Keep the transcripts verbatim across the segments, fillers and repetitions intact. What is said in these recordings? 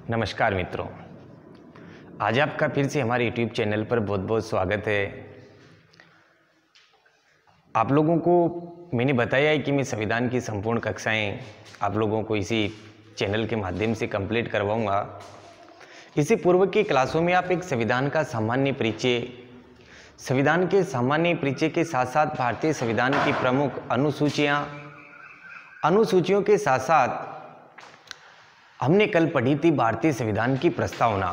नमस्कार मित्रों, आज आपका फिर से हमारे यूट्यूब चैनल पर बहुत बहुत स्वागत है। आप लोगों को मैंने बताया है कि मैं संविधान की संपूर्ण कक्षाएं आप लोगों को इसी चैनल के माध्यम से कंप्लीट करवाऊंगा। इससे पूर्व की क्लासों में आप एक संविधान का सामान्य परिचय, संविधान के सामान्य परिचय के साथ साथ भारतीय संविधान की प्रमुख अनुसूचियाँ, अनुसूचियों के साथ साथ हमने कल पढ़ी थी भारतीय संविधान की प्रस्तावना।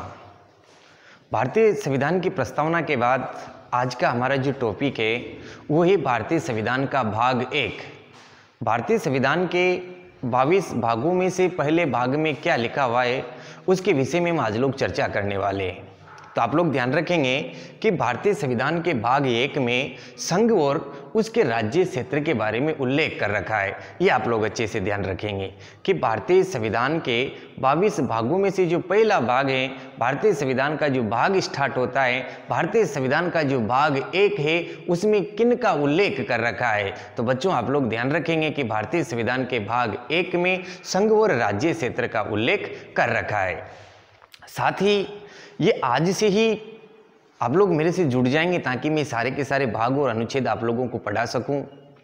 भारतीय संविधान की प्रस्तावना के बाद आज का हमारा जो टॉपिक है वो है भारतीय संविधान का भाग एक। भारतीय संविधान के बाईस भागों में से पहले भाग में क्या लिखा हुआ है उसके विषय में हम आज लोग चर्चा करने वाले हैं। तो आप लोग ध्यान रखेंगे कि भारतीय संविधान के भाग एक में संघ और उसके राज्य क्षेत्र के बारे में उल्लेख कर रखा है। ये आप लोग अच्छे से ध्यान रखेंगे कि भारतीय संविधान के बाईस भागों में से जो पहला भाग है, भारतीय संविधान का जो भाग स्टार्ट होता है, भारतीय संविधान का जो भाग एक है उसमें किन का उल्लेख कर रखा है। तो बच्चों आप लोग ध्यान रखेंगे कि भारतीय संविधान के भाग एक में संघ और राज्य क्षेत्र का उल्लेख कर रखा है। साथ ही ये आज से ही आप लोग मेरे से जुड़ जाएंगे ताकि मैं सारे के सारे भाग और अनुच्छेद आप लोगों को पढ़ा सकूं।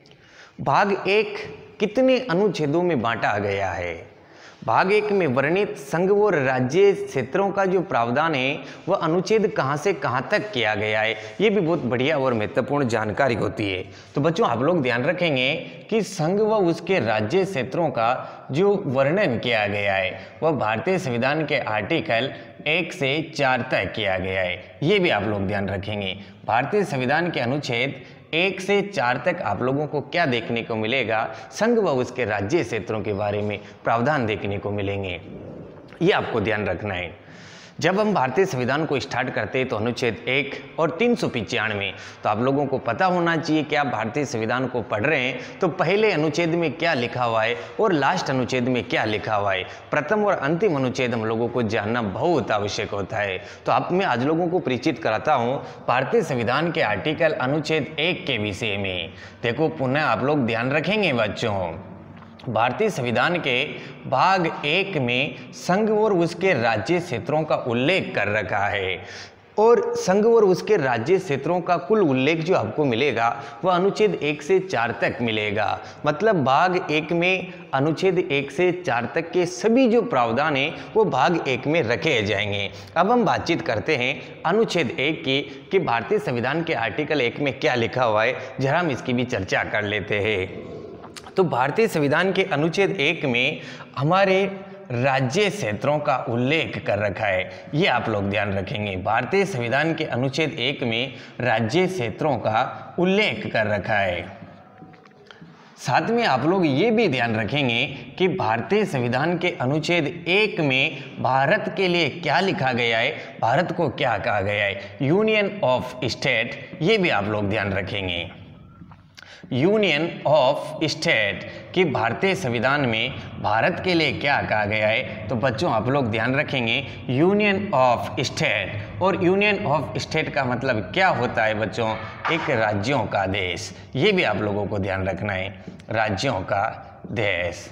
भाग एक कितने अनुच्छेदों में बांटा गया है? भाग एक में वर्णित संघ और राज्य क्षेत्रों का जो प्रावधान है वह अनुच्छेद कहां से कहां तक किया गया है, ये भी बहुत बढ़िया और महत्वपूर्ण जानकारी होती है। तो बच्चों आप लोग ध्यान रखेंगे कि संघ व उसके राज्य क्षेत्रों का जो वर्णन किया गया है वह भारतीय संविधान के आर्टिकल एक से चार तक किया गया है। ये भी आप लोग ध्यान रखेंगे। भारतीय संविधान के अनुच्छेद एक से चार तक आप लोगों को क्या देखने को मिलेगा? संघ व उसके राज्य क्षेत्रों के बारे में प्रावधान देखने को मिलेंगे। ये आपको ध्यान रखना है। जब हम भारतीय संविधान को स्टार्ट करते हैं तो अनुच्छेद एक और तीन सौ पिचानवे, तो आप लोगों को पता होना चाहिए कि आप भारतीय संविधान को पढ़ रहे हैं तो पहले अनुच्छेद में क्या लिखा हुआ है और लास्ट अनुच्छेद में क्या लिखा हुआ है। प्रथम और अंतिम अनुच्छेद हम लोगों को जानना बहुत आवश्यक होता है। तो अब मैं आज लोगों को परिचित कराता हूँ भारतीय संविधान के आर्टिकल अनुच्छेद एक के विषय में। देखो पुनः आप लोग ध्यान रखेंगे बच्चों, भारतीय संविधान के भाग एक में संघ और उसके राज्य क्षेत्रों का उल्लेख कर रखा है और संघ और उसके राज्य क्षेत्रों का कुल उल्लेख जो आपको मिलेगा वह अनुच्छेद एक से चार तक मिलेगा। मतलब भाग एक में अनुच्छेद एक से चार तक के सभी जो प्रावधान है वो भाग एक में रखे जाएंगे। अब हम बातचीत करते हैं अनुच्छेद एक की कि भारतीय संविधान के आर्टिकल एक में क्या लिखा हुआ है, जरा हम इसकी भी चर्चा कर लेते हैं। तो भारतीय संविधान के अनुच्छेद एक में हमारे राज्य क्षेत्रों का उल्लेख कर रखा है। ये आप लोग ध्यान रखेंगे। भारतीय संविधान के अनुच्छेद एक में राज्य क्षेत्रों का उल्लेख कर रखा है। साथ में आप लोग ये भी ध्यान रखेंगे कि भारतीय संविधान के अनुच्छेद एक में भारत के लिए क्या लिखा गया है, भारत को क्या कहा गया है, यूनियन ऑफ स्टेट। ये भी आप लोग ध्यान रखेंगे। यूनियन ऑफ स्टेट कि भारतीय संविधान में भारत के लिए क्या कहा गया है। तो बच्चों आप लोग ध्यान रखेंगे यूनियन ऑफ स्टेट, और यूनियन ऑफ स्टेट का मतलब क्या होता है बच्चों? एक राज्यों का देश। ये भी आप लोगों को ध्यान रखना है, राज्यों का देश।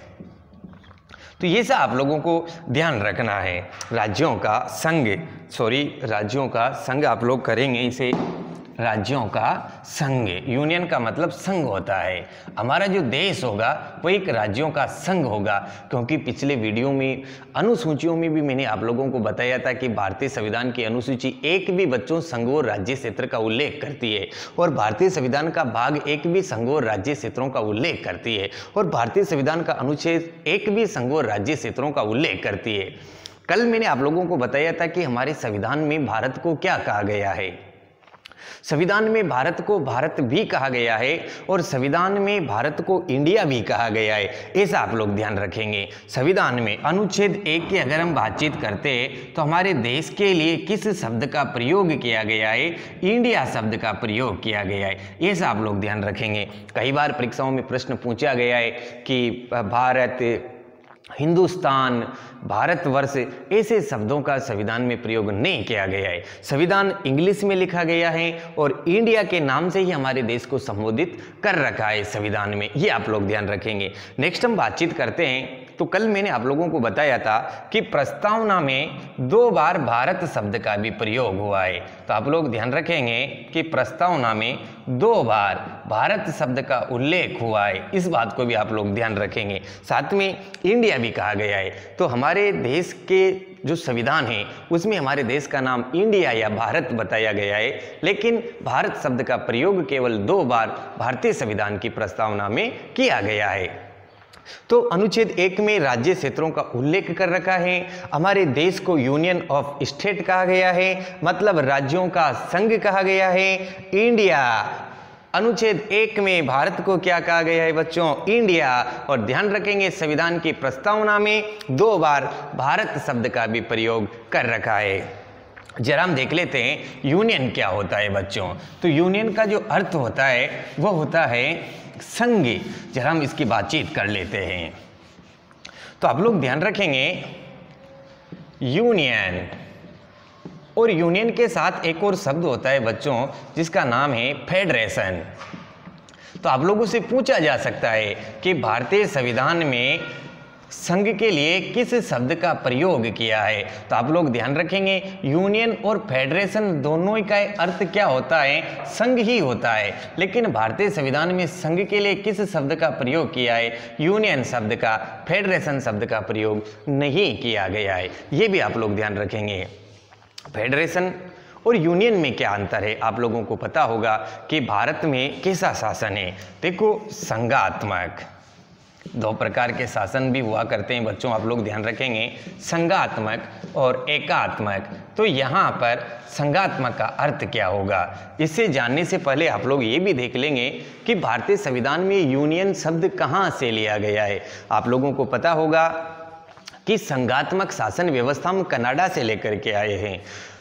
तो ये सब आप लोगों को ध्यान रखना है। राज्यों का संघ, सॉरी राज्यों का संघ आप लोग करेंगे इसे, राज्यों का संघ। यूनियन का मतलब संघ होता है। हमारा जो देश होगा वो एक राज्यों का संघ होगा, क्योंकि पिछले वीडियो में अनुसूचियों में भी मैंने आप लोगों को बताया था कि भारतीय संविधान की अनुसूची एक भी बच्चों संघ और राज्य क्षेत्र का उल्लेख करती है, और भारतीय संविधान का भाग एक भी संघ और राज्य क्षेत्रों का उल्लेख करती है, और भारतीय संविधान का अनुच्छेद एक भी संघ और राज्य क्षेत्रों का उल्लेख करती है। कल मैंने आप लोगों को बताया था कि हमारे संविधान में भारत को क्या कहा गया है। संविधान में भारत को भारत भी कहा गया है और संविधान में भारत को इंडिया भी कहा गया है। ऐसा आप लोग ध्यान रखेंगे। संविधान में अनुच्छेद एक की अगर हम बातचीत करते हैं तो हमारे देश के लिए किस शब्द का प्रयोग किया गया है? इंडिया शब्द का प्रयोग किया गया है। ऐसा आप लोग ध्यान रखेंगे। कई बार परीक्षाओं में प्रश्न पूछा गया है कि भारत, हिंदुस्तान, भारतवर्ष, ऐसे शब्दों का संविधान में प्रयोग नहीं किया गया है। संविधान इंग्लिश में लिखा गया है और इंडिया के नाम से ही हमारे देश को संबोधित कर रखा है संविधान में। ये आप लोग ध्यान रखेंगे। नेक्स्ट हम बातचीत करते हैं तो कल मैंने आप लोगों को बताया था कि प्रस्तावना में दो बार भारत शब्द का भी प्रयोग हुआ है। तो आप लोग ध्यान रखेंगे कि प्रस्तावना में दो बार भारत शब्द का उल्लेख हुआ है, इस बात को भी आप लोग ध्यान रखेंगे। साथ में इंडिया भी कहा गया है। तो हमारे देश के जो संविधान है उसमें हमारे देश का नाम इंडिया या भारत बताया गया है, लेकिन भारत शब्द का प्रयोग केवल दो बार भारतीय संविधान की प्रस्तावना में किया गया है। तो अनुच्छेद एक में राज्य क्षेत्रों का उल्लेख कर रखा है। हमारे देश को यूनियन ऑफ स्टेट कहा गया है, मतलब राज्यों का संघ कहा गया है। इंडिया, अनुच्छेद एक में भारत को क्या कहा गया है बच्चों? इंडिया। और ध्यान रखेंगे संविधान की प्रस्तावना में दो बार भारत शब्द का भी प्रयोग कर रखा है। जरा हम देख लेते हैं यूनियन क्या होता है बच्चों। तो यूनियन का जो अर्थ होता है वो होता है संघ। जरा हम इसकी बातचीत कर लेते हैं। तो आप लोग ध्यान रखेंगे यूनियन, और यूनियन के साथ एक और शब्द होता है बच्चों जिसका नाम है फेडरेशन। तो आप लोगों से पूछा जा सकता है कि भारतीय संविधान में संघ के लिए किस शब्द का प्रयोग किया है। तो आप लोग ध्यान रखेंगे यूनियन और फेडरेशन दोनों का अर्थ क्या होता है? संघ ही होता है। लेकिन भारतीय संविधान में संघ के लिए किस शब्द का प्रयोग किया है? यूनियन शब्द का, फेडरेशन शब्द का प्रयोग नहीं किया गया है। ये भी आप लोग ध्यान रखेंगे। फेडरेशन और यूनियन में क्या अंतर है? आप लोगों को पता होगा कि भारत में कैसा शासन है। देखो, संघात्मक, दो प्रकार के शासन भी हुआ करते हैं बच्चों, आप लोग ध्यान रखेंगे, संघात्मक और एकात्मक। तो यहाँ पर संघात्मक का अर्थ क्या होगा, इसे जानने से पहले आप लोग ये भी देख लेंगे कि भारतीय संविधान में यूनियन शब्द कहाँ से लिया गया है। आप लोगों को पता होगा कि संघात्मक शासन व्यवस्था हम कनाडा से लेकर के आए हैं।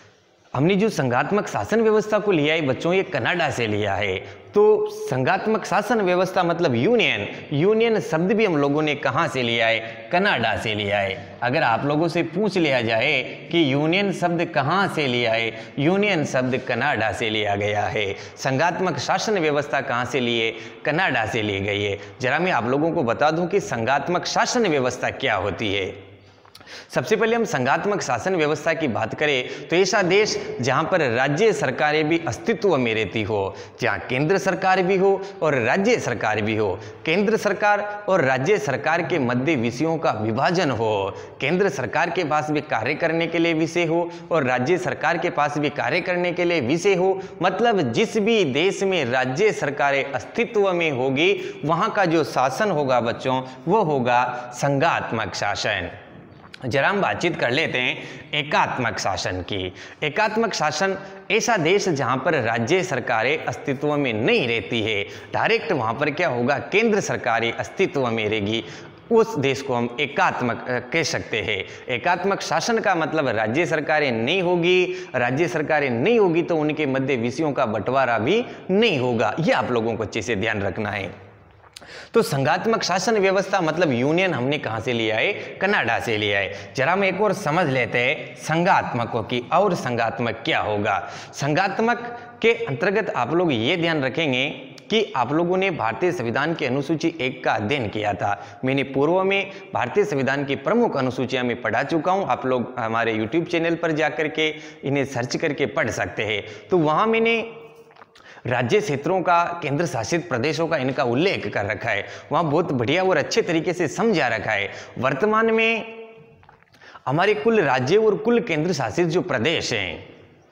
हमने जो संघात्मक शासन व्यवस्था को लिया है बच्चों, ये कनाडा से लिया है। तो संघात्मक शासन व्यवस्था मतलब यूनियन, यूनियन शब्द भी हम लोगों ने कहाँ से लिया है? कनाडा से लिया है। अगर आप लोगों से पूछ लिया जाए कि यूनियन शब्द कहाँ से लिया है, यूनियन शब्द कनाडा से लिया गया है। संघात्मक शासन व्यवस्था कहाँ से लिए? कनाडा से ली गई है। जरा मैं आप लोगों को बता दूं कि संघात्मक शासन व्यवस्था क्या होती है। सबसे पहले हम संघात्मक शासन व्यवस्था की बात करें तो ऐसा देश जहां पर राज्य सरकारें भी अस्तित्व में रहती हो, जहां केंद्र सरकार भी हो और राज्य सरकार भी हो, केंद्र सरकार और राज्य सरकार के मध्य विषयों का विभाजन हो, केंद्र सरकार के पास भी कार्य करने के लिए विषय हो और राज्य सरकार के पास भी कार्य करने के लिए विषय हो। मतलब जिस भी देश में राज्य सरकारें अस्तित्व में होगी वहां का जो शासन होगा बच्चों वो होगा संघात्मक शासन। जरा हम बातचीत कर लेते हैं एकात्मक शासन की। एकात्मक शासन ऐसा देश जहां पर राज्य सरकारें अस्तित्व में नहीं रहती है, डायरेक्ट वहां पर क्या होगा? केंद्र सरकारें अस्तित्व में रहेगी, उस देश को हम एकात्मक कह सकते हैं। एकात्मक शासन का मतलब राज्य सरकारें नहीं होगी, राज्य सरकारें नहीं होगी तो उनके मध्य विषयों का बंटवारा भी नहीं होगा। ये आप लोगों को अच्छे से ध्यान रखना है। तो संघात्मक शासन व्यवस्था मतलब यूनियन हमने कहां से लिया है? कनाडा से लिया है। जरा हम एक और समझ लेते हैं संघात्मकों की। और संघात्मक क्या होगा? संघात्मक के अंतर्गत आप लोग ये ध्यान रखेंगे कि आप लोगों ने भारतीय संविधान की अनुसूची एक का अध्ययन किया था। मैंने पूर्व में भारतीय संविधान की प्रमुख अनुसूचियां में पढ़ा चुका हूं। आप लोग हमारे यूट्यूब चैनल पर जाकर के इन्हें सर्च करके पढ़ सकते हैं। तो वहां मैंने राज्य क्षेत्रों का, केंद्र शासित प्रदेशों का इनका उल्लेख कर रखा है। वहां बहुत बढ़िया और अच्छे तरीके से समझा रखा है। वर्तमान में हमारे कुल राज्य और कुल केंद्र शासित जो प्रदेश हैं,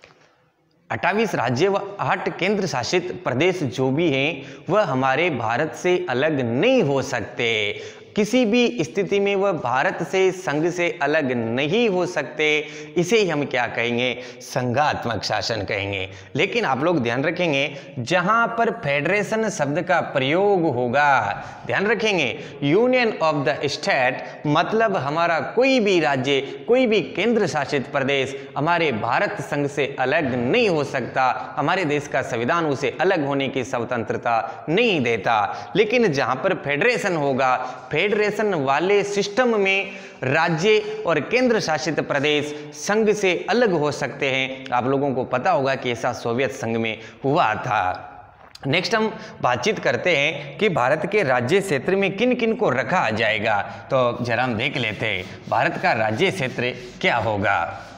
अट्ठाईस राज्य व आठ केंद्र शासित प्रदेश जो भी हैं वह हमारे भारत से अलग नहीं हो सकते। किसी भी स्थिति में वह भारत से, संघ से अलग नहीं हो सकते। इसे ही हम क्या कहेंगे? संघात्मक शासन कहेंगे। लेकिन आप लोग ध्यान रखेंगे जहां पर फेडरेशन शब्द का प्रयोग होगा, ध्यान रखेंगे यूनियन ऑफ द स्टेट मतलब हमारा कोई भी राज्य, कोई भी केंद्र शासित प्रदेश हमारे भारत संघ से अलग नहीं हो सकता। हमारे देश का संविधान उसे अलग होने की स्वतंत्रता नहीं देता। लेकिन जहां पर फेडरेशन होगा, फेडरेशन वाले सिस्टम में राज्य और केंद्र शासित प्रदेश संघ से अलग हो सकते हैं। आप लोगों को पता होगा कि ऐसा सोवियत संघ में हुआ था। नेक्स्ट हम बातचीत करते हैं कि भारत के राज्य क्षेत्र में किन किन को रखा जाएगा। तो जरा हम देख लेते हैं भारत का राज्य क्षेत्र क्या होगा।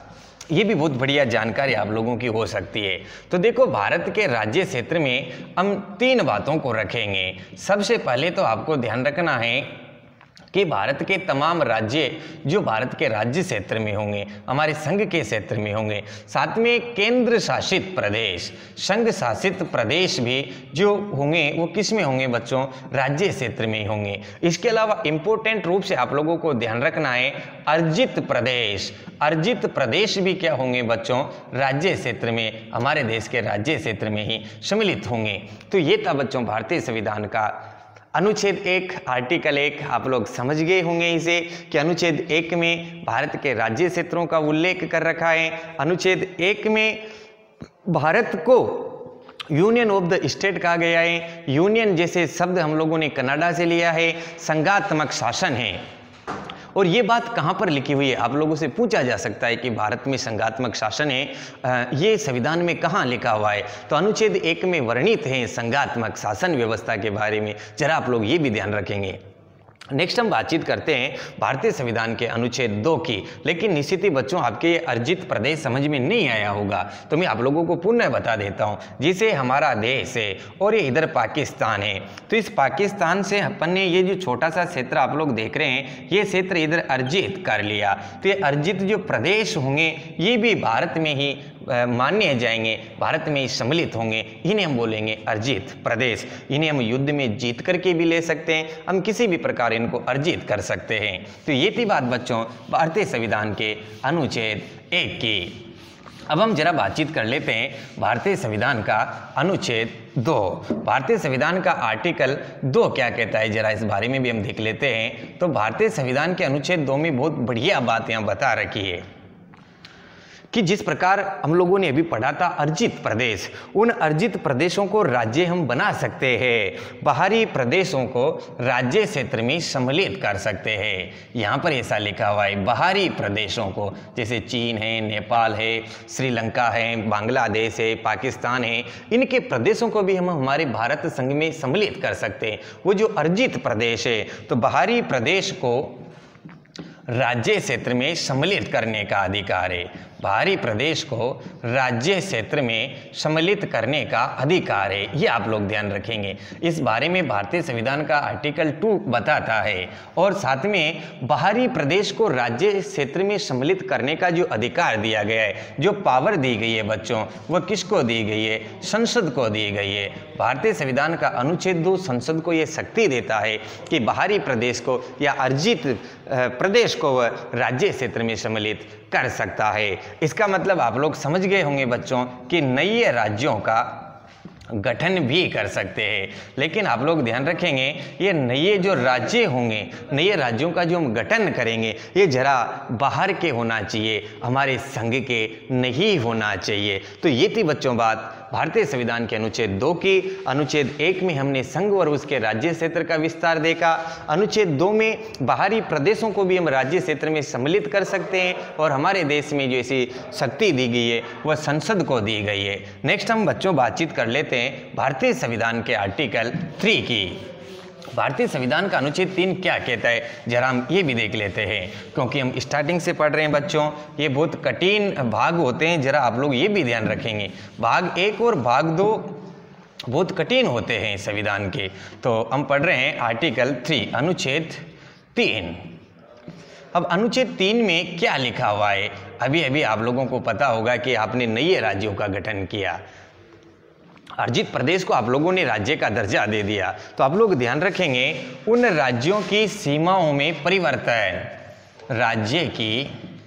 ये भी बहुत बढ़िया जानकारी आप लोगों की हो सकती है। तो देखो, भारत के राज्य क्षेत्र में हम तीन बातों को रखेंगे। सबसे पहले तो आपको ध्यान रखना है कि भारत के तमाम राज्य जो भारत के राज्य क्षेत्र में होंगे, हमारे संघ के क्षेत्र में होंगे, साथ में केंद्र शासित प्रदेश, संघ शासित प्रदेश भी जो होंगे वो किस में होंगे बच्चों, राज्य क्षेत्र में ही होंगे। इसके अलावा इंपॉर्टेंट रूप से आप लोगों को ध्यान रखना है अर्जित प्रदेश, अर्जित प्रदेश भी क्या होंगे बच्चों, राज्य क्षेत्र में, हमारे देश के राज्य क्षेत्र में ही सम्मिलित होंगे। तो ये था बच्चों भारतीय संविधान का अनुच्छेद एक, आर्टिकल एक। आप लोग समझ गए होंगे इसे कि अनुच्छेद एक में भारत के राज्य क्षेत्रों का उल्लेख कर रखा है। अनुच्छेद एक में भारत को यूनियन ऑफ द स्टेट कहा गया है। यूनियन जैसे शब्द हम लोगों ने कनाडा से लिया है। संघात्मक शासन है। और ये बात कहाँ पर लिखी हुई है, आप लोगों से पूछा जा सकता है कि भारत में संघात्मक शासन है, ये संविधान में कहाँ लिखा हुआ है। तो अनुच्छेद एक में वर्णित है संघात्मक शासन व्यवस्था के बारे में। जरा आप लोग ये भी ध्यान रखेंगे। नेक्स्ट हम बातचीत करते हैं भारतीय संविधान के अनुच्छेद दो की। लेकिन निश्चित ही बच्चों आपके ये अर्जित प्रदेश समझ में नहीं आया होगा, तो मैं आप लोगों को पुनः बता देता हूँ। जिसे हमारा देश है और ये इधर पाकिस्तान है, तो इस पाकिस्तान से अपन ने ये जो छोटा सा क्षेत्र आप लोग देख रहे हैं, ये क्षेत्र इधर अर्जित कर लिया। तो ये अर्जित जो प्रदेश होंगे ये भी भारत में ही मान्य जाएंगे, भारत में ही सम्मिलित होंगे। इन्हें हम बोलेंगे अर्जित प्रदेश। इन्हें हम युद्ध में जीत करके भी ले सकते हैं, हम किसी भी प्रकार इनको अर्जित कर सकते हैं। तो ये थी बात बच्चों भारतीय संविधान के अनुच्छेद एक की। अब हम जरा बातचीत कर लेते हैं भारतीय संविधान का अनुच्छेद दो। भारतीय संविधान का आर्टिकल दो क्या कहता है, जरा इस बारे में भी हम देख लेते हैं। तो भारतीय संविधान के अनुच्छेद दो में बहुत बढ़िया बात यहाँ बता रखी है कि जिस प्रकार हम लोगों ने अभी पढ़ा था अर्जित प्रदेश, उन अर्जित प्रदेशों को राज्य हम बना सकते हैं, बाहरी प्रदेशों को राज्य क्षेत्र में सम्मिलित कर सकते हैं। यहाँ पर ऐसा लिखा हुआ है बाहरी प्रदेशों को, जैसे चीन है, नेपाल है, श्रीलंका है, बांग्लादेश है, पाकिस्तान है, इनके प्रदेशों को भी हम हमारे भारत संघ में सम्मिलित कर सकते हैं। वो जो अर्जित प्रदेश है, तो बाहरी प्रदेश को राज्य क्षेत्र में सम्मिलित करने का अधिकार है। बाहरी प्रदेश को राज्य क्षेत्र में सम्मिलित करने का अधिकार है, ये आप लोग ध्यान रखेंगे। इस बारे में भारतीय संविधान का आर्टिकल टू बताता है। और साथ में बाहरी प्रदेश को राज्य क्षेत्र में सम्मिलित करने का जो अधिकार दिया गया है, जो पावर दी गई है बच्चों, वह किसको दी गई है, संसद को दी गई है। भारतीय संविधान का अनुच्छेद दो संसद को यह शक्ति देता है कि बाहरी प्रदेश को या अर्जित प्रदेश को वह राज्य क्षेत्र में सम्मिलित कर सकता है। इसका मतलब आप लोग समझ गए होंगे बच्चों कि नए राज्यों का गठन भी कर सकते हैं। लेकिन आप लोग ध्यान रखेंगे ये नए जो राज्य होंगे, नए राज्यों का जो हम गठन करेंगे, ये जरा बाहर के होना चाहिए, हमारे संघ के नहीं होना चाहिए। तो ये थी बच्चों बात भारतीय संविधान के अनुच्छेद दो की। अनुच्छेद एक में हमने संघ और उसके राज्य क्षेत्र का विस्तार देखा। अनुच्छेद दो में बाहरी प्रदेशों को भी हम राज्य क्षेत्र में सम्मिलित कर सकते हैं और हमारे देश में जो ऐसी शक्ति दी गई है वह संसद को दी गई है। नेक्स्ट हम बच्चों बातचीत कर लेते हैं भारतीय संविधान के आर्टिकल थ्री की। भारतीय संविधान का अनुच्छेद तीन क्या कहता है, जरा हम ये भी देख लेते हैं, क्योंकि हम स्टार्टिंग से पढ़ रहे हैं बच्चों, ये बहुत कठिन भाग होते हैं, जरा आप लोग ये भी ध्यान रखेंगे। भाग एक और भाग दो बहुत कठिन होते हैं संविधान के। तो हम पढ़ रहे हैं आर्टिकल थ्री, अनुच्छेद तीन। अब अनुच्छेद तीन में क्या लिखा हुआ है, अभी अभी आप लोगों को पता होगा कि आपने नए राज्यों का गठन किया, अर्जित प्रदेश को आप लोगों ने राज्य का दर्जा दे दिया। तो आप लोग ध्यान रखेंगे उन राज्यों की सीमाओं में परिवर्तन, राज्य की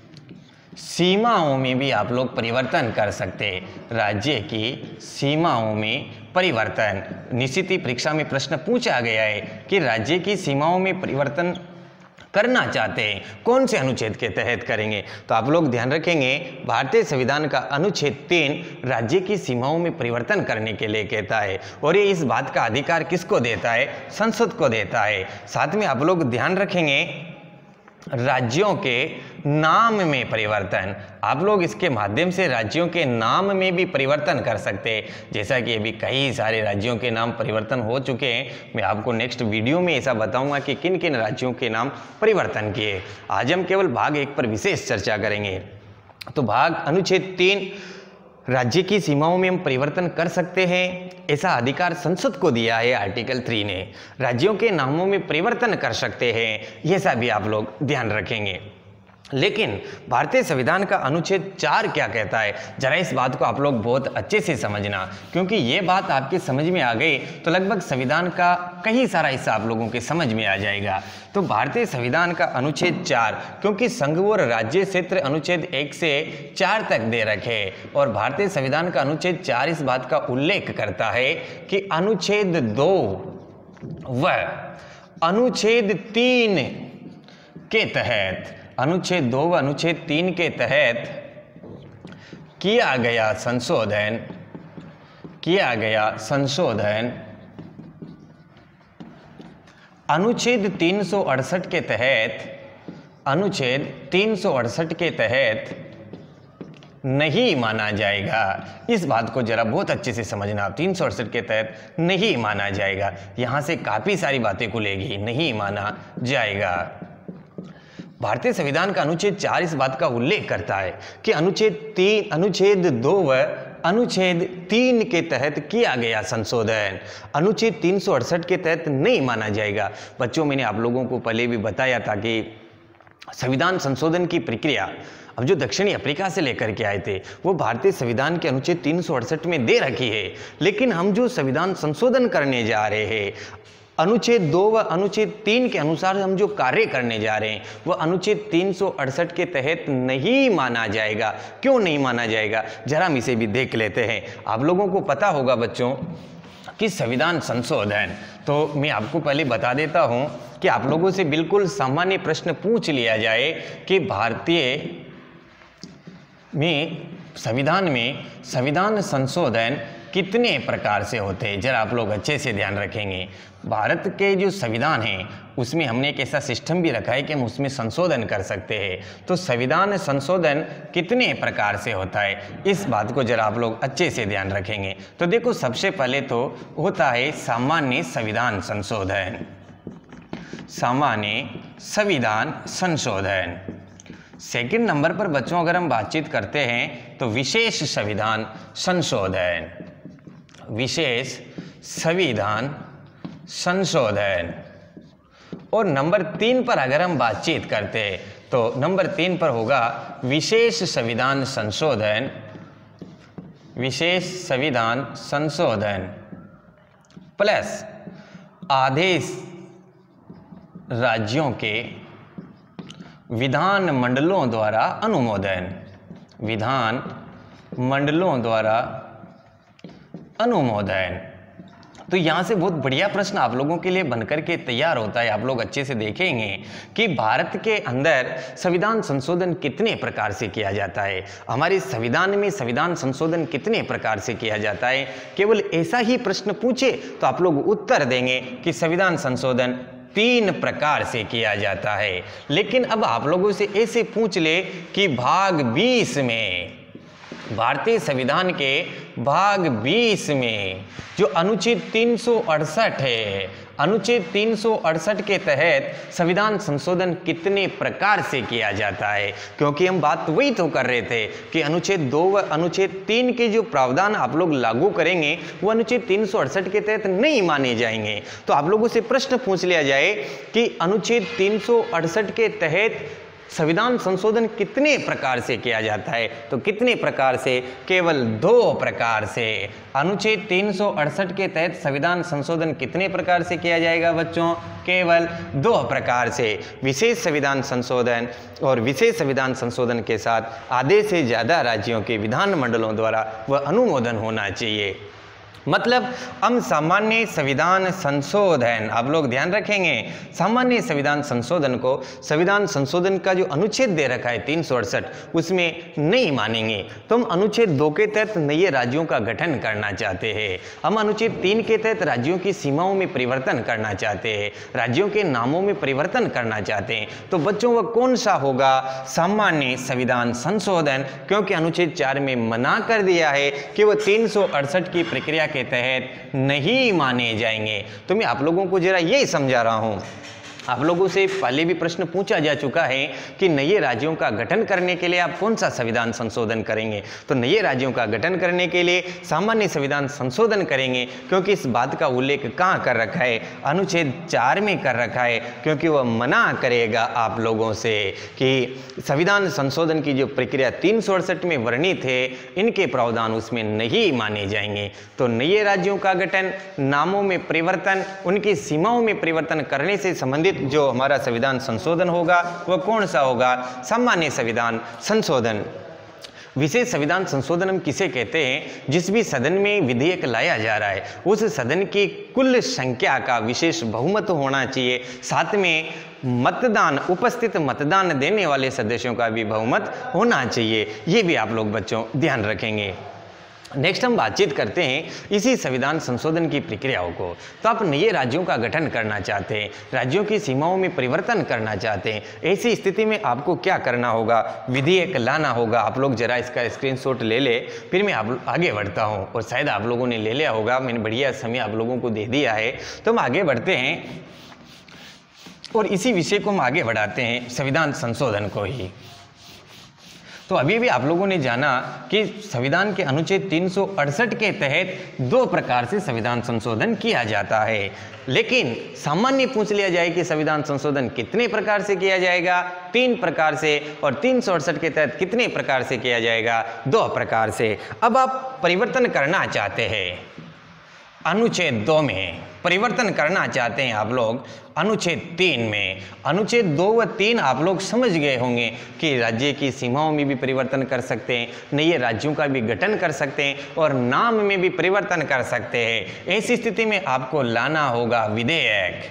सीमाओं में भी आप लोग परिवर्तन कर सकते हैं। राज्य की सीमाओं में परिवर्तन, निश्चित ही परीक्षा में प्रश्न पूछा गया है कि राज्य की सीमाओं में परिवर्तन करना चाहते हैं, कौन से अनुच्छेद के तहत करेंगे। तो आप लोग ध्यान रखेंगे भारतीय संविधान का अनुच्छेद तीन राज्य की सीमाओं में परिवर्तन करने के लिए कहता है, और ये इस बात का अधिकार किसको देता है, संसद को देता है। साथ में आप लोग ध्यान रखेंगे राज्यों के नाम में परिवर्तन। आप लोग इसके माध्यम से राज्यों के नाम में भी परिवर्तन कर सकते हैं, जैसा कि अभी कई सारे राज्यों के नाम परिवर्तन हो चुके हैं। मैं आपको नेक्स्ट वीडियो में ऐसा बताऊंगा कि किन किन राज्यों के नाम परिवर्तन किए। आज हम केवल भाग एक पर विशेष चर्चा करेंगे। तो भाग अनुच्छेद तीन, राज्य की सीमाओं में हम परिवर्तन कर सकते हैं, ऐसा अधिकार संसद को दिया है आर्टिकल थ्री ने। राज्यों के नामों में परिवर्तन कर सकते हैं, ये सब भी आप लोग ध्यान रखेंगे। लेकिन भारतीय संविधान का अनुच्छेद चार क्या कहता है, जरा इस बात को आप लोग बहुत अच्छे से समझना, क्योंकि ये बात आपके समझ में आ गई तो लगभग संविधान का कई सारा हिस्सा आप लोगों के समझ में आ जाएगा। तो भारतीय संविधान का अनुच्छेद चार, क्योंकि संघ और राज्य क्षेत्र अनुच्छेद एक से चार तक दे रखे, और भारतीय संविधान का अनुच्छेद चार इस बात का उल्लेख करता है कि अनुच्छेद दो व अनुच्छेद तीन के तहत अनुच्छेद दो व अनुच्छेद तीन के तहत किया गया संशोधन किया गया संशोधन अनुच्छेद तीन सौ अड़सठ के तहत अनुच्छेद तीन सौ अड़सठ के तहत नहीं माना जाएगा। इस बात को जरा बहुत अच्छे से समझना। तीन सौ अड़सठ के तहत नहीं माना जाएगा, यहां से काफी सारी बातें खुलेगी। नहीं माना जाएगा। भारतीय संविधान का अनुच्छेद चार इस बात का उल्लेख करता है कि अनुच्छेद तीन अनुच्छेद दो व अनुच्छेद तीन के तहत किया गया संशोधन अनुच्छेद तीन सौ अड़सठ के तहत नहीं माना जाएगा। बच्चों, मैंने आप लोगों को पहले भी बताया था कि संविधान संशोधन की प्रक्रिया अब जो दक्षिणी अफ्रीका से लेकर के आए थे वो भारतीय संविधान के अनुच्छेद तीन सौ अड़सठ में दे रखी है। लेकिन हम जो संविधान संशोधन करने जा रहे हैं अनुच्छेद दो व अनुच्छेद तीन के अनुसार हम जो कार्य करने जा रहे हैं वह अनुच्छेद तीन सौ अड़सठ के तहत नहीं माना जाएगा। क्यों नहीं माना जाएगा, जरा हम इसे भी देख लेते हैं। आप लोगों को पता होगा बच्चों कि संविधान संशोधन, तो मैं आपको पहले बता देता हूं कि आप लोगों से बिल्कुल सामान्य प्रश्न पूछ लिया जाए कि भारतीय में संविधान में संविधान संशोधन कितने प्रकार से होते हैं, जरा आप लोग अच्छे से ध्यान रखेंगे। भारत के जो संविधान है उसमें हमने एक ऐसा सिस्टम भी रखा है कि हम उसमें संशोधन कर सकते हैं। तो संविधान संशोधन कितने प्रकार से होता है, इस बात को जरा आप लोग अच्छे से ध्यान रखेंगे। तो देखो, सबसे पहले तो होता है सामान्य संविधान संशोधन सामान्य संविधान संशोधन। सेकंड नंबर पर बच्चों अगर हम बातचीत करते हैं तो विशेष संविधान संशोधन विशेष संविधान संशोधन। और नंबर तीन पर अगर हम बातचीत करते हैं तो नंबर तीन पर होगा विशेष संविधान संशोधन विशेष संविधान संशोधन प्लस आदेश राज्यों के विधान मंडलों द्वारा अनुमोदन विधान मंडलों द्वारा अनुमोदन। तो यहाँ से बहुत बढ़िया प्रश्न आप लोगों के लिए बनकर के तैयार होता है। आप लोग अच्छे से देखेंगे कि भारत के अंदर संविधान संशोधन कितने प्रकार से किया जाता है, हमारे संविधान में संविधान संशोधन कितने प्रकार से किया जाता है। केवल ऐसा ही प्रश्न पूछे तो आप लोग उत्तर देंगे कि संविधान संशोधन तीन प्रकार से किया जाता है। लेकिन अब आप लोगों से ऐसे पूछ ले कि भाग बीस में भारतीय संविधान के भाग बीस में जो अनुच्छेद तीन सौ अड़सठ है, अनुच्छेद तीन सौ अड़सठ के तहत संविधान संशोधन कितने प्रकार से किया जाता है, क्योंकि हम बात वही तो कर रहे थे कि अनुच्छेद दो व अनुच्छेद तीन के जो प्रावधान आप लोग लागू करेंगे वो अनुच्छेद तीन सौ अड़सठ के तहत नहीं माने जाएंगे। तो आप लोगों से प्रश्न पूछ लिया जाए कि अनुच्छेद तीन सौ अड़सठ के तहत संविधान संशोधन कितने प्रकार से किया जाता है, तो कितने प्रकार से, केवल दो प्रकार से। अनुच्छेद तीन सौ अड़सठ के तहत संविधान संशोधन कितने प्रकार से किया जाएगा बच्चों, केवल दो प्रकार से, विशेष संविधान संशोधन और विशेष संविधान संशोधन के साथ आधे से ज़्यादा राज्यों के विधान मंडलों द्वारा वह अनुमोदन होना चाहिए। मतलब हम सामान्य संविधान संशोधन, आप लोग ध्यान रखेंगे, सामान्य संविधान संशोधन को संविधान संशोधन का जो अनुच्छेद दे रखा है तीन सौ अड़सठ, उसमें नहीं मानेंगे। तो हम अनुच्छेद दो के तहत नए राज्यों का गठन करना चाहते हैं। हम अनुच्छेद तीन के तहत राज्यों की सीमाओं में परिवर्तन करना चाहते हैं, राज्यों के नामों में परिवर्तन करना चाहते हैं। तो बच्चों वह कौन सा होगा? सामान्य संविधान संशोधन, क्योंकि अनुच्छेद चार में मना कर दिया है कि वह तीन सौ अड़सठ की प्रक्रिया के तहत नहीं माने जाएंगे। तो मैं आप लोगों को जरा यही समझा रहा हूं। आप लोगों से पहले भी प्रश्न पूछा जा चुका है कि नए राज्यों का गठन करने के लिए आप कौन सा संविधान संशोधन करेंगे? तो नए राज्यों का गठन करने के लिए सामान्य संविधान संशोधन करेंगे, क्योंकि इस बात का उल्लेख कहाँ कर रखा है? अनुच्छेद चार में कर रखा है, क्योंकि वह मना करेगा आप लोगों से कि संविधान संशोधन की जो प्रक्रिया तीन सौ अड़सठ में वर्णित है, इनके प्रावधान उसमें नहीं माने जाएंगे। तो नए राज्यों का गठन, नामों में परिवर्तन, उनकी सीमाओं में परिवर्तन करने से संबंधित जो हमारा संविधान संशोधन होगा वह कौन सा होगा? सामान्य संविधान संशोधन। विशेष संविधान संशोधन हम किसे कहते हैं? जिस भी सदन में विधेयक लाया जा रहा है उस सदन की कुल संख्या का विशेष बहुमत होना चाहिए, साथ में मतदान, उपस्थित मतदान देने वाले सदस्यों का भी बहुमत होना चाहिए। ये भी आप लोग बच्चों ध्यान रखेंगे। नेक्स्ट हम बातचीत करते हैं इसी संविधान संशोधन की प्रक्रियाओं को। तो आप नए राज्यों का गठन करना चाहते हैं, राज्यों की सीमाओं में परिवर्तन करना चाहते हैं, ऐसी स्थिति में आपको क्या करना होगा? विधेयक लाना होगा। आप लोग जरा इसका स्क्रीनशॉट ले ले, फिर मैं आप आगे बढ़ता हूं। और शायद आप लोगों ने ले लिया होगा, मैंने बढ़िया समय आप लोगों को दे दिया है। तो हम आगे बढ़ते हैं और इसी विषय को हम आगे बढ़ाते हैं, संविधान संशोधन को ही। तो अभी भी आप लोगों ने जाना कि संविधान के अनुच्छेद तीन सौ अड़सठ के तहत दो प्रकार से संविधान संशोधन किया जाता है, लेकिन सामान्य पूछ लिया जाए कि संविधान संशोधन कितने प्रकार से किया जाएगा? तीन प्रकार से। और तीन सौ अड़सठ के तहत कितने प्रकार से किया जाएगा? दो प्रकार से। अब आप परिवर्तन करना चाहते हैं अनुच्छेद दो में, परिवर्तन करना चाहते हैं आप लोग अनुच्छेद तीन में। अनुच्छेद दो व तीन आप लोग समझ गए होंगे कि राज्य की सीमाओं में भी परिवर्तन कर सकते हैं, नए राज्यों का भी गठन कर सकते हैं और नाम में भी परिवर्तन कर सकते हैं। ऐसी स्थिति में आपको लाना होगा विधेयक।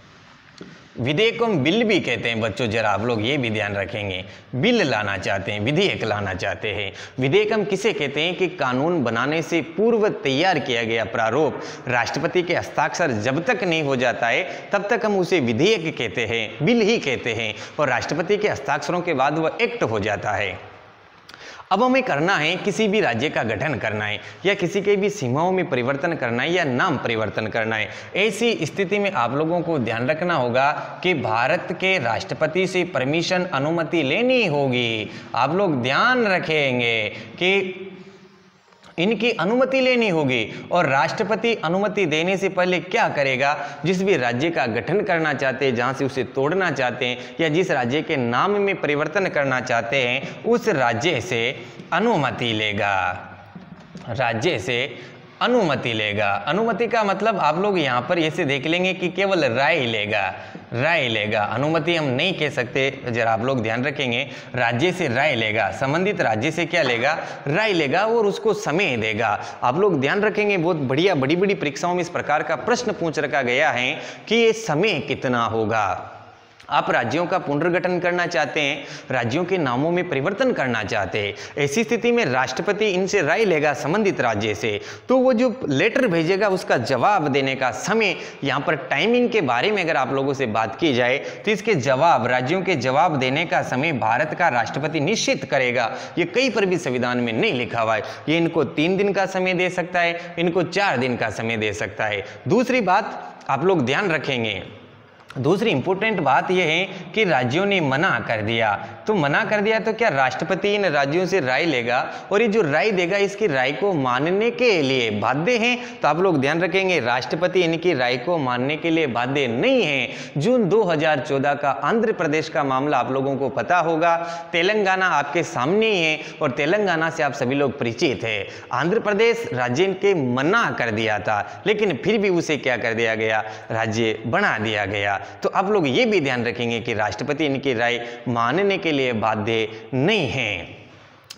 विधेयक को हम बिल भी कहते हैं बच्चों, जरा आप लोग ये भी ध्यान रखेंगे। बिल लाना चाहते हैं, विधेयक लाना चाहते हैं। विधेयक हम किसे कहते हैं? कि कानून बनाने से पूर्व तैयार किया गया प्रारूप राष्ट्रपति के हस्ताक्षर जब तक नहीं हो जाता है तब तक हम उसे विधेयक कहते हैं, बिल ही कहते हैं। और राष्ट्रपति के हस्ताक्षरों के बाद वह एक्ट हो जाता है। अब हमें करना है, किसी भी राज्य का गठन करना है या किसी के भी सीमाओं में परिवर्तन करना है या नाम परिवर्तन करना है। ऐसी स्थिति में आप लोगों को ध्यान रखना होगा कि भारत के राष्ट्रपति से परमिशन, अनुमति लेनी होगी। आप लोग ध्यान रखेंगे कि इनकी अनुमति लेनी होगी। और राष्ट्रपति अनुमति देने से पहले क्या करेगा? जिस भी राज्य का गठन करना चाहते हैं, जहां से उसे तोड़ना चाहते हैं या जिस राज्य के नाम में परिवर्तन करना चाहते हैं, उस राज्य से अनुमति लेगा। राज्य से अनुमति लेगा। अनुमति का मतलब आप लोग यहाँ पर ऐसे देख लेंगे कि केवल राय लेगा, राय लेगा। अनुमति हम नहीं कह सकते, जरा आप लोग ध्यान रखेंगे। राज्य से राय लेगा, संबंधित राज्य से क्या लेगा? राय लेगा और उसको समय देगा। आप लोग ध्यान रखेंगे, बहुत बढ़िया बड़ी बड़ी परीक्षाओं में इस प्रकार का प्रश्न पूछ रखा गया है कि ये समय कितना होगा। आप राज्यों का पुनर्गठन करना चाहते हैं, राज्यों के नामों में परिवर्तन करना चाहते हैं। ऐसी स्थिति में राष्ट्रपति इनसे राय लेगा संबंधित राज्य से, तो वो जो लेटर भेजेगा उसका जवाब देने का समय, यहाँ पर टाइमिंग के बारे में अगर आप लोगों से बात की जाए तो इसके जवाब, राज्यों के जवाब देने का समय भारत का राष्ट्रपति निश्चित करेगा। ये कहीं पर भी संविधान में नहीं लिखा हुआ है। ये इनको तीन दिन का समय दे सकता है, इनको चार दिन का समय दे सकता है। दूसरी बात आप लोग ध्यान रखेंगे, दूसरी इंपॉर्टेंट बात यह है कि राज्यों ने मना कर दिया। तो मना कर दिया तो क्या राष्ट्रपति इन राज्यों से राय लेगा और ये जो राय देगा इसकी राय को मानने के लिए बाध्य हैं? तो आप लोग ध्यान रखेंगे, राष्ट्रपति इनकी राय को मानने के लिए बाध्य नहीं है। जून दो हज़ार चौदह का आंध्र प्रदेश का मामला आप लोगों को पता होगा, तेलंगाना आपके सामने ही है और तेलंगाना से आप सभी लोग परिचित है। आंध्र प्रदेश राज्य के मना कर दिया था, लेकिन फिर भी उसे क्या कर दिया गया? राज्य बना दिया गया। तो आप लोग ये भी ध्यान रखेंगे कि राष्ट्रपति इनकी राय मानने के लिए बाध्य नहीं है।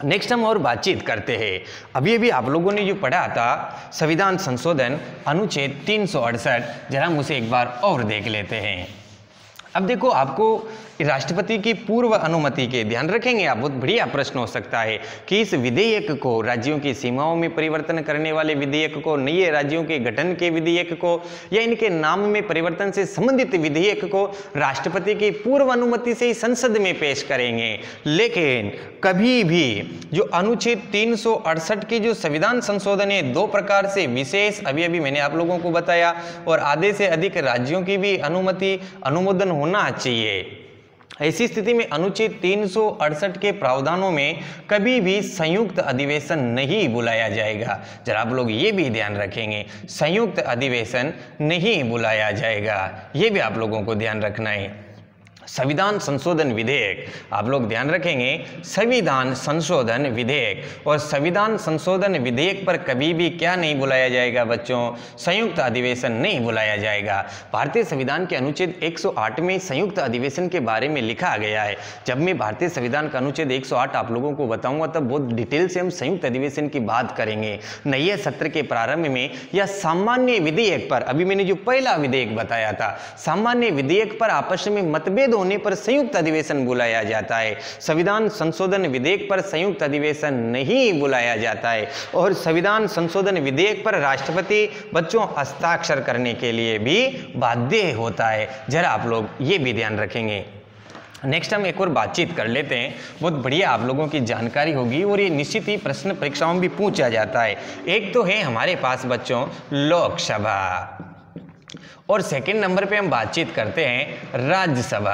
नेक्स्ट हम और बातचीत करते हैं। अभी अभी आप लोगों ने जो पढ़ा था संविधान संशोधन अनुच्छेद तीन सौ अड़सठ, जरा हम उसे एक बार और देख लेते हैं। अब देखो, आपको राष्ट्रपति की पूर्व अनुमति के ध्यान रखेंगे आप, बहुत बढ़िया प्रश्न हो सकता है कि इस विधेयक को राज्यों की सीमाओं में परिवर्तन करने वाले विधेयक को, नए राज्यों के गठन के विधेयक को या इनके नाम में परिवर्तन से संबंधित विधेयक को राष्ट्रपति की पूर्व अनुमति से ही संसद में पेश करेंगे। लेकिन कभी भी जो अनुच्छेद तीन सौ अड़सठ की जो संविधान संशोधन है, दो प्रकार से विशेष, अभी अभी मैंने आप लोगों को बताया, और आधे से अधिक राज्यों की भी अनुमति अनुमोदन होना चाहिए। ऐसी स्थिति में अनुच्छेद तीन सौ अड़सठ के प्रावधानों में कभी भी संयुक्त अधिवेशन नहीं बुलाया जाएगा। जरा आप लोग ये भी ध्यान रखेंगे, संयुक्त अधिवेशन नहीं बुलाया जाएगा, ये भी आप लोगों को ध्यान रखना है। संविधान संशोधन विधेयक, आप लोग ध्यान रखेंगे, संविधान संशोधन विधेयक, और संविधान संशोधन विधेयक पर कभी भी क्या नहीं बुलाया जाएगा बच्चों, संयुक्त अधिवेशन नहीं बुलाया जाएगा। भारतीय संविधान के अनुच्छेद एक सौ आठ में संयुक्त अधिवेशन के बारे में लिखा गया है। जब मैं भारतीय संविधान का अनुच्छेद एक सौ आठ आप लोगों को बताऊंगा तब बहुत डिटेल से हम संयुक्त अधिवेशन की बात करेंगे। नए सत्र के प्रारंभ में या सामान्य विधेयक पर, अभी मैंने जो पहला विधेयक बताया था, सामान्य विधेयक पर आपस में मतभेद होने पर संयुक्त अधिवेशन बुलाया जाता है। संविधान संशोधन विधेयक पर संयुक्त अधिवेशन नहीं बुलाया जाता है, और संविधान संशोधन विधेयक पर राष्ट्रपति बच्चों हस्ताक्षर करने के लिए भी बाध्य होता है। जरा आप लोग ये भी ध्यान रखेंगे। नेक्स्ट हम एक और बातचीत कर लेते हैं, बहुत बढ़िया आप लोगों की जानकारी होगी और ये निश्चित ही प्रश्न परीक्षाओं में भी पूछा जाता है। एक तो है हमारे पास बच्चों लोकसभा, और सेकंड नंबर पे हम बातचीत करते हैं Rajya Sabha,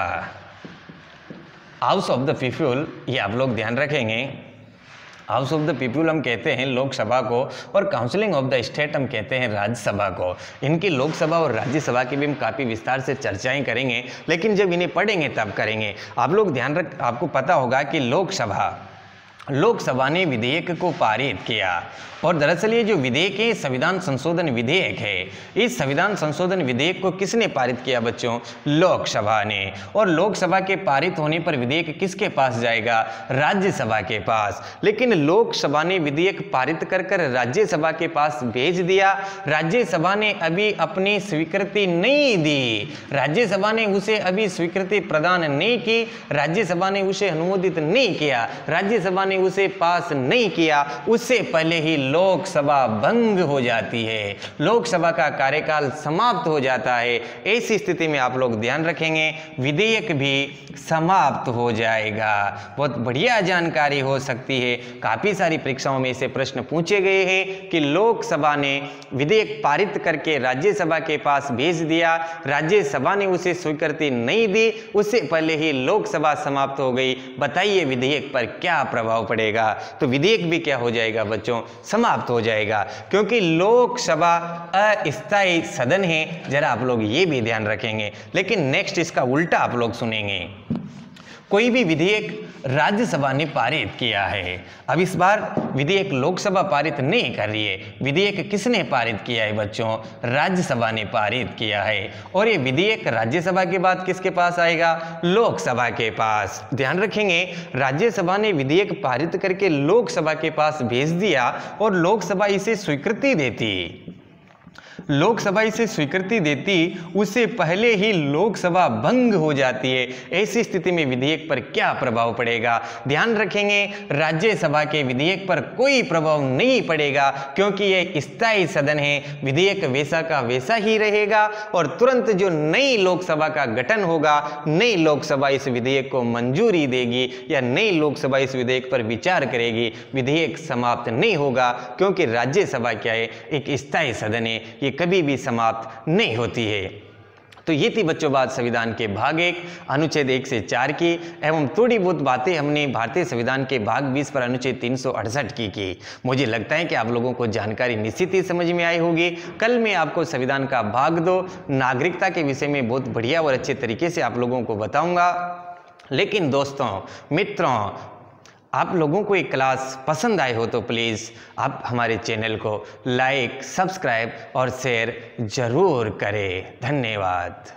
house of the people, ये आप लोग ध्यान रखेंगे। हाउस ऑफ द पीपुल हम कहते हैं लोकसभा को, और काउंसिलिंग ऑफ द स्टेट हम कहते हैं राज्यसभा को। इनकी लोकसभा और राज्यसभा की भी हम काफ़ी विस्तार से चर्चाएं करेंगे, लेकिन जब इन्हें पढ़ेंगे तब करेंगे। आप लोग ध्यान रख, आपको पता होगा कि लोकसभा लोकसभा ने विधेयक को पारित किया, और दरअसल ये जो विधेयक है संविधान संशोधन विधेयक है। इस संविधान संशोधन विधेयक को किसने पारित किया बच्चों, लोकसभा ने। और लोकसभा के पारित होने पर विधेयक किसके पास जाएगा, राज्यसभा के पास। लेकिन लोकसभा ने विधेयक पारित कर कर राज्यसभा के पास भेज दिया। राज्यसभा ने अभी अपनी स्वीकृति नहीं दी, राज्यसभा ने उसे अभी स्वीकृति प्रदान नहीं की, राज्यसभा ने उसे अनुमोदित नहीं किया, राज्यसभा ने उसे पास नहीं किया, उससे पहले ही लोकसभा भंग हो जाती है, लोकसभा का कार्यकाल समाप्त हो जाता है। ऐसी स्थिति में आप लोग ध्यान रखेंगे विधेयक भी समाप्त हो जाएगा। बहुत बढ़िया जानकारी हो सकती है, काफी सारी परीक्षाओं में ऐसे प्रश्न पूछे गए हैं कि लोकसभा ने विधेयक पारित करके राज्यसभा के पास भेज दिया, राज्यसभा ने उसे स्वीकृति नहीं दी, उससे पहले ही लोकसभा समाप्त हो गई। बताइए विधेयक पर क्या प्रभाव पड़ेगा। तो विधेयक भी क्या हो जाएगा बच्चों, समाप्त हो जाएगा, क्योंकि लोकसभा अस्थायी सदन है। जरा आप लोग ये भी ध्यान रखेंगे। लेकिन नेक्स्ट इसका उल्टा आप लोग सुनेंगे, कोई भी विधेयक राज्यसभा ने पारित किया है, अब इस बार विधेयक लोकसभा पारित नहीं कर रही है, विधेयक किसने पारित किया है बच्चों, राज्यसभा ने पारित किया है। और ये विधेयक राज्यसभा के बाद किसके पास आएगा, लोकसभा के पास। ध्यान रखेंगे, राज्यसभा ने विधेयक पारित करके लोकसभा के पास भेज दिया और लोकसभा इसे स्वीकृति देती, लोकसभा इसे स्वीकृति देती, उससे पहले ही लोकसभा भंग हो जाती है। ऐसी स्थिति में विधेयक पर क्या प्रभाव पड़ेगा, ध्यान रखेंगे राज्यसभा के विधेयक पर कोई प्रभाव नहीं पड़ेगा, क्योंकि यह स्थायी सदन है, विधेयक वैसा का वैसा ही रहेगा। और तुरंत जो नई लोकसभा का गठन होगा, नई लोकसभा इस विधेयक को मंजूरी देगी या नई लोकसभा इस विधेयक पर विचार करेगी, विधेयक समाप्त नहीं होगा, क्योंकि राज्यसभा क्या है, एक स्थायी सदन है, ये कभी भी समाप्त नहीं होती है। तो ये थी बच्चों बात संविधान के भाग एक अनुच्छेद एक से चार की, एवं थोड़ी बहुत बातें हमने भारतीय संविधान के भाग बीस पर अनुच्छेद तीन सौ अड़सठ की की। मुझे लगता है कि आप लोगों को जानकारी निश्चित ही समझ में आई होगी। कल मैं आपको संविधान का भाग दो नागरिकता के विषय में बहुत बढ़िया और अच्छे तरीके से आप लोगों को बताऊंगा। लेकिन दोस्तों मित्रों, आप लोगों को एक क्लास पसंद आए हो तो प्लीज़ आप हमारे चैनल को लाइक, सब्सक्राइब और शेयर जरूर करें। धन्यवाद।